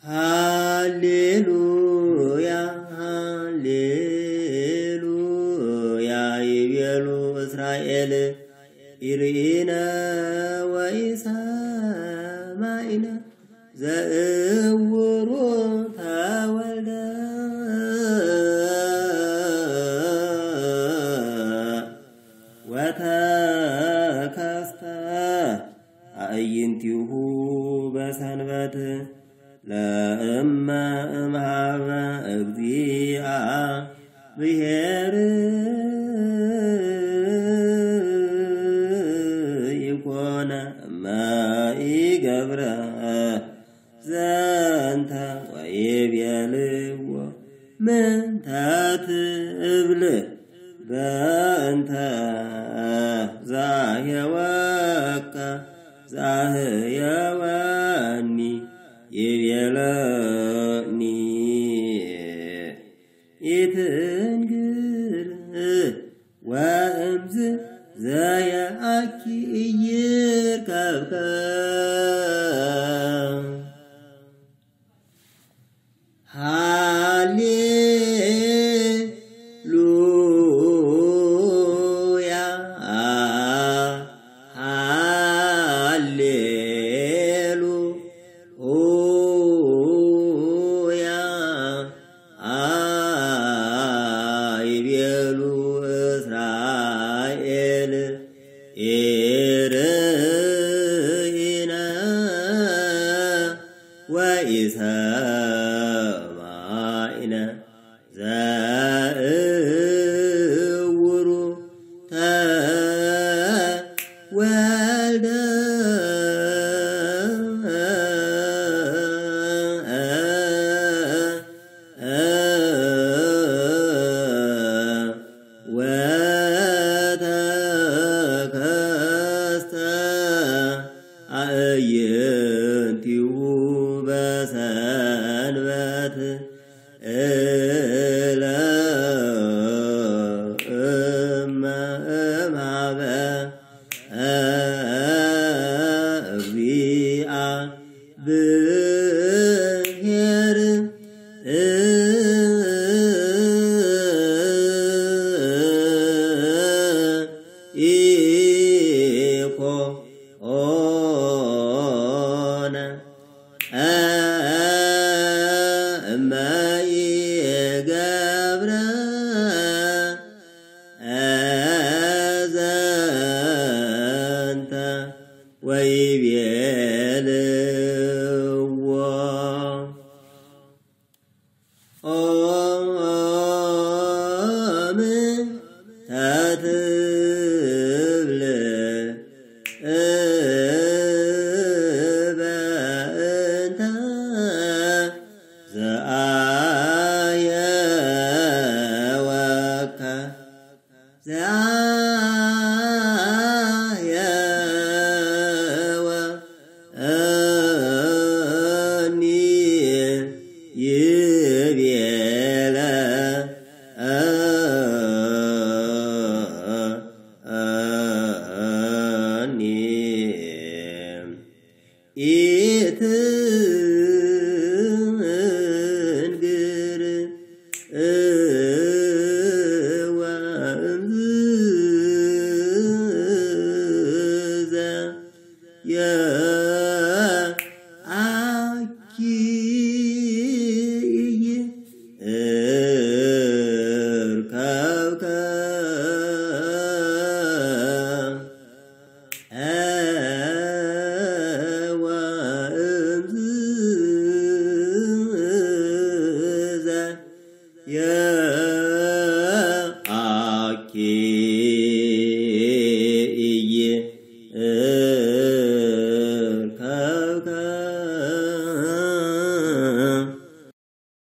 ሃሌሉያ ሃሌሉያ ይቤሉ እስራኤል ይርኢነ ወይሰማዕነ ዘእውሩ ተወልደ ወተከስተ አዕይንቲሁ በሰንበት ለእመ እምሃበ እግዚአ ብሔር ይኮነ እመኢገብረ ዘንተ ወይቤልዎ ምንተ ትብል በእንተ ዛህየወከ ዛህየወኒ ይቤለኒ ኢትንግር ወእምዝ ዘየአኪ ኢይርከብከ ሃሌሉያ ሃሌሉያ ይቤሉ እስራኤል ይርኢነ ወኢሰማዕነ ዘእውሩ ተወልደ ወተከስተ አዕይንቲሁ በሰንበት ለእመ እምሃበ እግዚአ ብሔር ኢኮነ እመኢገብረ ዘንተ ወይቤልዎ ምንተ ትብል በእንተ ዘአየወከ ዘአየወኒ ይቤለ ኢትንግር ወእምዝ